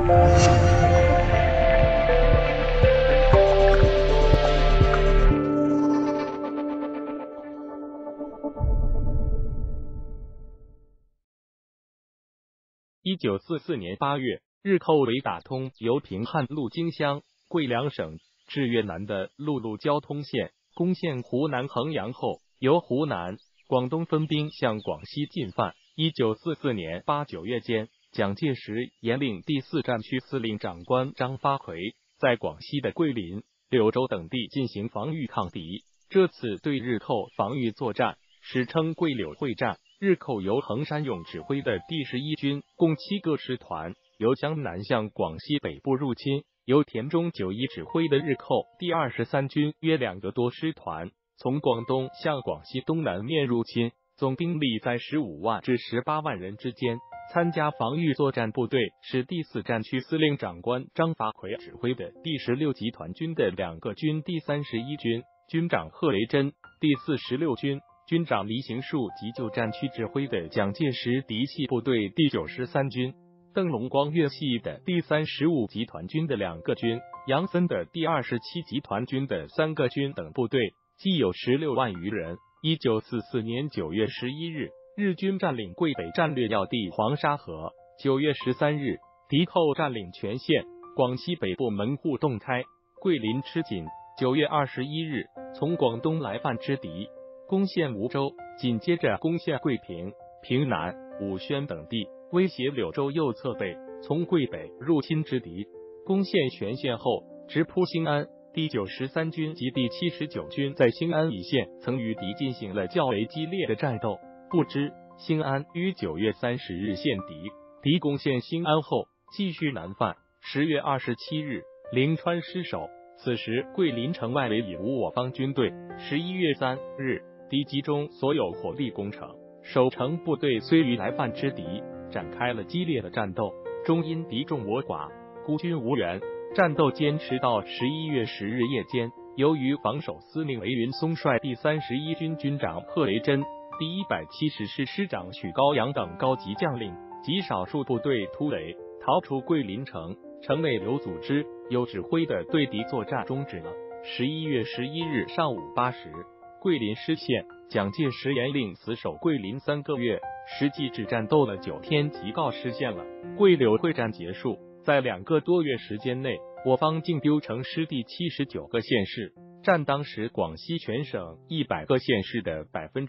1944年8月，日寇为打通由平汉路经襄、桂两省至越南的陆路交通线，攻陷湖南衡阳后，由湖南、广东分兵向广西进犯。1944年8、9月间，蒋介石严令第4战区司令长官张发奎在广西的桂林、柳州等地进行防御抗敌。这次对日寇防御作战史称桂柳会战。日寇由横山勇指挥的第11军共7个师团，由江南向广西北部入侵；由田中久一指挥的日寇第23军约2个多师团，从广东向广西东南面入侵，总兵力在15万至18万人之间。参加防御作战部队是第4战区司令长官张发奎指挥的第16集团军的2个军第31军，军长贺雷珍；第416军军长黎行树急救战区指挥的蒋介石嫡系部队第93军，邓龙光粤系的第35集团军的2个军，杨森的第27集团军的3个军等部队，计有16万余人。1944年9月11日，日军占领桂北战略要地黄沙河。9月13日，敌寇占领全线，广西北部门户洞开，桂林吃紧。9月21日，从广东来犯之敌，攻陷梧州，紧接着攻陷桂平、平南、武宣等地，威胁柳州右侧北从桂北入侵之敌。攻陷全县后，直扑兴安。第93军及第79军在兴安一线曾与敌进行了较为激烈的战斗。不知兴安于9月30日陷敌，敌攻陷兴安后继续南犯。10月27日，临川失守，此时桂林城外围已无我方军队。11月3日，敌集中所有火力攻城，守城部队虽与来犯之敌展开了激烈的战斗，终因敌众我寡，孤军无援。战斗坚持到11月10日夜间，由于防守司令韦云松率第31军军长贺雷珍、第170师师长许高阳等高级将领及少数部队突围逃出桂林城，城内刘祖之有指挥的对敌作战终止了。11月11日上午8时，桂林失陷，蒋介石严令死守桂林3个月，实际只战斗了9天即告失陷了。桂柳会战结束，在2个多月时间内，我方竟丢城失地79个县市，占当时广西全省100个县市的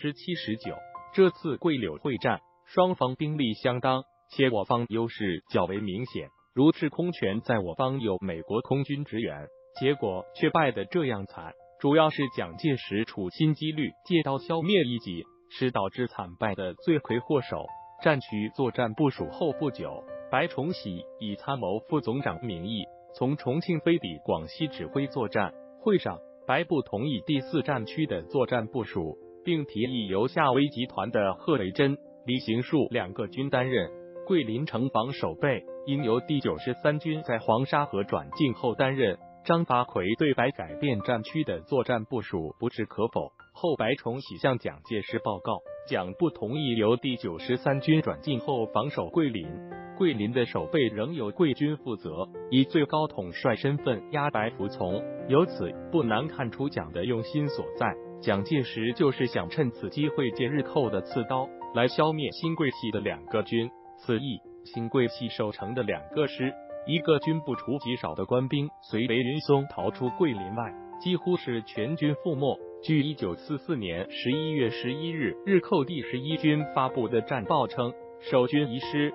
79%。这次桂柳会战，双方兵力相当，且我方优势较为明显。如制空权在我方有美国空军支援，结果却败得这样惨，主要是蒋介石处心积虑借刀消灭异己，是导致惨败的罪魁祸首。战区作战部署后不久，白崇禧以参谋副总长名义从重庆飞抵广西指挥作战。会上，白部同意第4战区的作战部署，并提议由夏威集团的贺雷珍、黎行树2个军担任。桂林城防守备应由第93军在黄沙河转进后担任。张发奎对白改变战区的作战部署不置可否，后白崇禧向蒋介石报告，蒋不同意由第93军转进后防守桂林。桂林的守备仍由桂军负责，以最高统帅身份压白服从。由此不难看出蒋的用心所在，蒋介石就是想趁此机会借日寇的刺刀来消灭新桂系的2个军。此役，新桂系守城的2个师、1个军不除极少的官兵随韦云松逃出桂林外，几乎是全军覆没。据1944年11月11日日寇第11军发布的战报称，守军遗失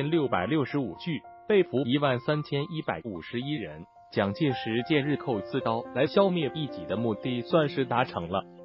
5665具，被俘13151人。蒋介石借日寇刺刀来消灭异己的目的算是达成了。